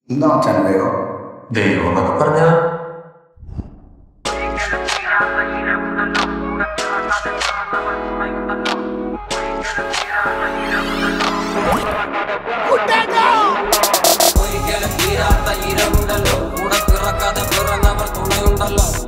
എന്താ മച്ചാൻ ദൈവം? ദൈവം എന്നൊക്കെ പറഞ്ഞ ഒരിക്കലും തീരാത്ത ഇരവുണ്ടല്ലോ, കൂടെ പിറക്കാതെ പിറന്നവർ തുണയുണ്ടല്ലോ.